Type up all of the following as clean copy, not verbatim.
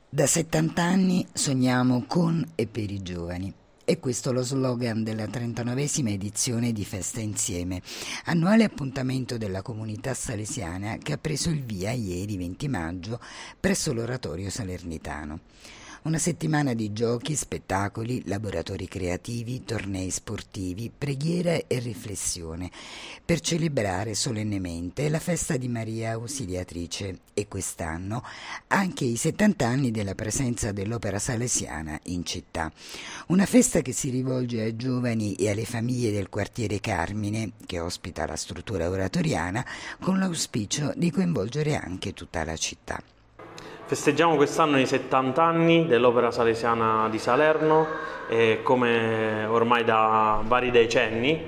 Da 70 anni sogniamo con e per i giovani. E questo è lo slogan della 39esima edizione di Festa Insieme, annuale appuntamento della comunità salesiana che ha preso il via ieri 20 maggio presso l'Oratorio Salernitano. Una settimana di giochi, spettacoli, laboratori creativi, tornei sportivi, preghiera e riflessione per celebrare solennemente la festa di Maria Ausiliatrice e quest'anno anche i 70 anni della presenza dell'Opera Salesiana in città. Una festa che si rivolge ai giovani e alle famiglie del quartiere Carmine, che ospita la struttura oratoriana, con l'auspicio di coinvolgere anche tutta la città. Festeggiamo quest'anno i 70 anni dell'Opera Salesiana di Salerno e come ormai da vari decenni,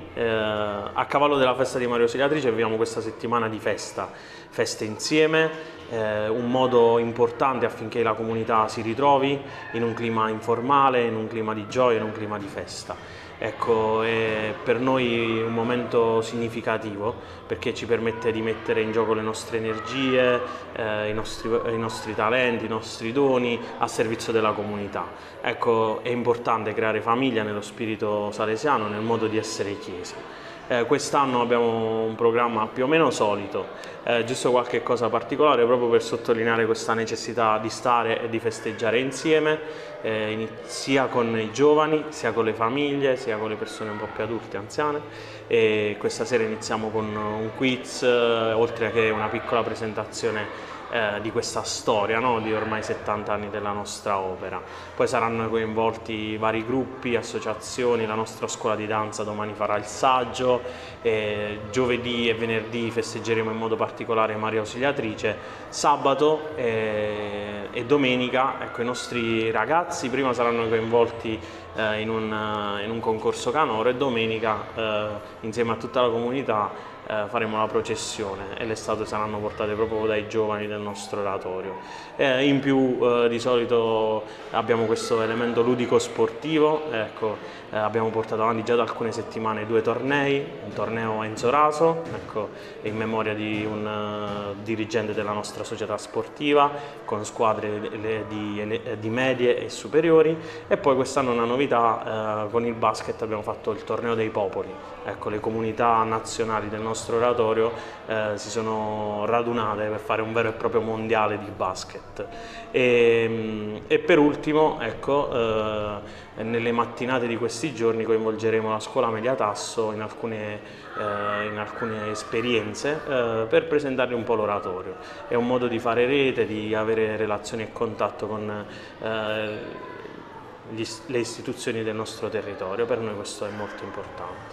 a cavallo della festa di Maria Ausiliatrice viviamo questa settimana di feste insieme, un modo importante affinché la comunità si ritrovi in un clima informale, in un clima di gioia, in un clima di festa. Ecco, è per noi un momento significativo perché ci permette di mettere in gioco le nostre energie, i nostri talenti, i nostri doni a servizio della comunità. Ecco, è importante creare famiglia nello spirito salesiano, nel modo di essere chiesa. Quest'anno abbiamo un programma più o meno solito, giusto qualche cosa particolare proprio per sottolineare questa necessità di stare e di festeggiare insieme, sia con i giovani, sia con le famiglie, sia con le persone un po' più adulte, anziane. E questa sera iniziamo con un quiz, oltre che una piccola presentazione di questa storia, no? Di ormai 70 anni della nostra opera. Poi saranno coinvolti vari gruppi, associazioni, la nostra scuola di danza domani farà il saggio, giovedì e venerdì festeggeremo in modo particolare Maria Ausiliatrice, sabato e domenica ecco, i nostri ragazzi prima saranno coinvolti in un concorso canoro e domenica insieme a tutta la comunità faremo la processione e le statue saranno portate proprio dai giovani del nostro oratorio. In più di solito abbiamo questo elemento ludico sportivo, ecco, abbiamo portato avanti già da alcune settimane 2 tornei, un torneo Enzo Raso, ecco, in memoria di un dirigente della nostra società sportiva con squadre di medie e superiori, e poi quest'anno una novità, con il basket abbiamo fatto il torneo dei popoli. Ecco, le comunità nazionali del nostro oratorio si sono radunate per fare un vero e proprio mondiale di basket. E per ultimo, ecco, nelle mattinate di questi giorni coinvolgeremo la scuola media Tasso in alcune esperienze per presentargli un po' l'oratorio. È un modo di fare rete, di avere relazioni e contatto con le istituzioni del nostro territorio. Per noi questo è molto importante.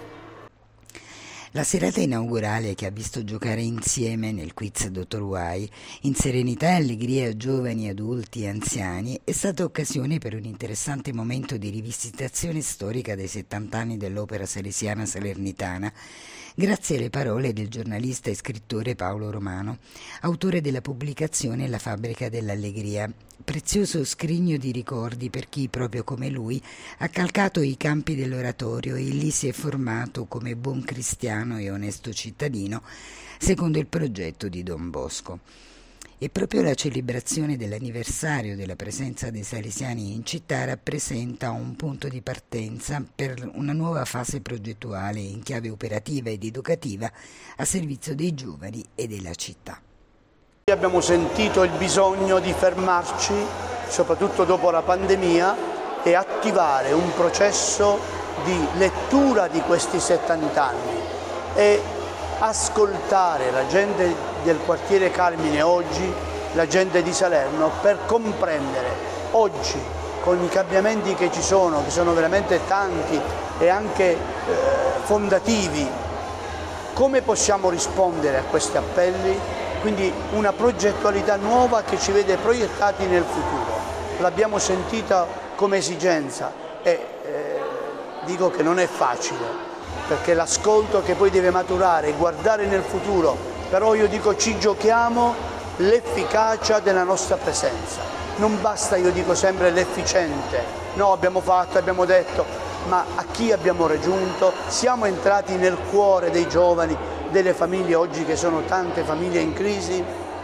La serata inaugurale, che ha visto giocare insieme nel quiz Dottor Why, in serenità e allegria giovani, adulti e anziani, è stata occasione per un interessante momento di rivisitazione storica dei 70 anni dell'Opera Salesiana Salernitana, grazie alle parole del giornalista e scrittore Paolo Romano, autore della pubblicazione La fabbrica dell'allegria, prezioso scrigno di ricordi per chi, proprio come lui, ha calcato i campi dell'oratorio e lì si è formato come buon cristiano e onesto cittadino, secondo il progetto di Don Bosco. E proprio la celebrazione dell'anniversario della presenza dei salesiani in città rappresenta un punto di partenza per una nuova fase progettuale in chiave operativa ed educativa a servizio dei giovani e della città. Abbiamo sentito il bisogno di fermarci, soprattutto dopo la pandemia, e attivare un processo di lettura di questi 70 anni e ascoltare la gente del quartiere Carmine oggi, la gente di Salerno, per comprendere oggi, con i cambiamenti che sono veramente tanti e anche fondativi, come possiamo rispondere a questi appelli. Quindi una progettualità nuova che ci vede proiettati nel futuro. L'abbiamo sentita come esigenza e dico che non è facile, perché l'ascolto che poi deve maturare e guardare nel futuro, però io dico ci giochiamo l'efficacia della nostra presenza. Non basta, io dico sempre, l'efficiente. No, abbiamo fatto, abbiamo detto, ma a chi abbiamo raggiunto? Siamo entrati nel cuore dei giovani, delle famiglie oggi, che sono tante famiglie in crisi. Ecco,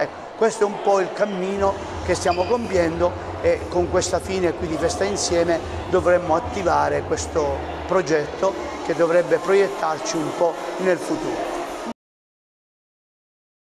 Questo è un po' il cammino che stiamo compiendo e con questa fine qui di Festa Insieme dovremmo attivare questo progetto che dovrebbe proiettarci un po' nel futuro.